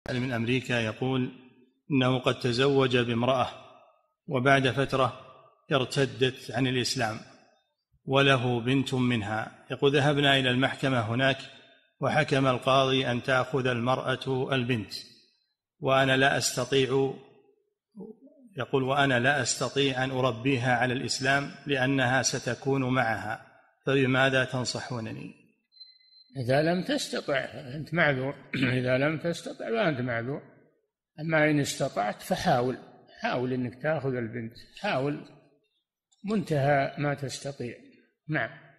من أمريكا يقول إنه قد تزوج بامرأة وبعد فترة ارتدت عن الإسلام وله بنت منها. يقول ذهبنا إلى المحكمة هناك وحكم القاضي أن تأخذ المرأة البنت وأنا لا أستطيع أن أربيها على الإسلام لأنها ستكون معها، فبماذا تنصحونني؟ إذا لم تستطع أنت معذور. إذا لم تستطع فأنت معذور. أما إن استطعت فحاول أنك تأخذ البنت، حاول منتهى ما تستطيع. نعم.